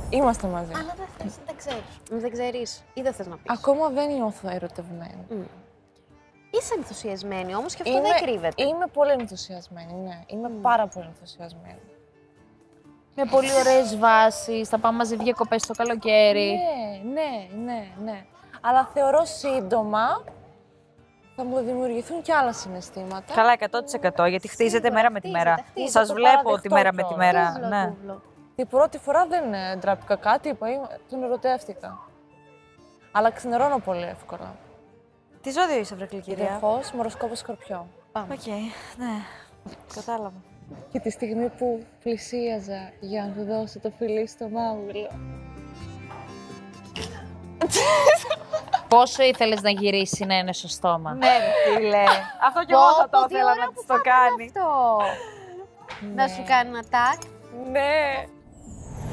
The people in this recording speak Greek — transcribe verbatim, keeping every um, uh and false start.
Είμαστε μαζί. Αλλά δεν θες, δεν ξέρεις. Δεν ξέρεις ή δεν θες να πεις. Ακόμα δεν νιώθω ερωτευμένη. Mm. Είσαι ενθουσιασμένη όμως και αυτό είμαι, δεν κρύβεται. Είμαι πολύ ενθουσιασμένη, ναι. Είμαι mm. πάρα πολύ ενθουσιασμένη. Με πολύ ωραίες βάσεις, θα πάμε μαζί διακοπές το καλοκαίρι. Ναι, ναι, ναι, ναι. Αλλά θεωρώ σύντομα θα μου δημιουργηθούν και άλλα συναισθήματα. Καλά, εκατό τοις εκατό, γιατί χτίζεται μέρα με τη μέρα. χτίζεται, Σας το βλέπω τη μέρα με παραδεχτώ τη μέρα. Τούβλο, Ναι. τούβλο. Την πρώτη φορά δεν ε, ντράπηκα κάτι, είπα, είμαι- τον ερωτεύτηκα. Αλλά ξενερώνω πολύ εύκολα. Τι ζώδιο είσαι, βρε Κλικήρια? Δεχώς, μοροσκόπο Σκορπιό. Οκ, ναι. Κατάλαβα. Και τη στιγμή που πλησίαζα για να του δώσω το φιλί στο μάγουλο. Πόσο ήθελες να γυρίσει να είναι στο στόμα. Ναι, ρε φίλε. Αυτό κι εγώ θα το ήθελα να της το κάνει. Αυτό. Να σου κάνει ένα τάκ. Ναι.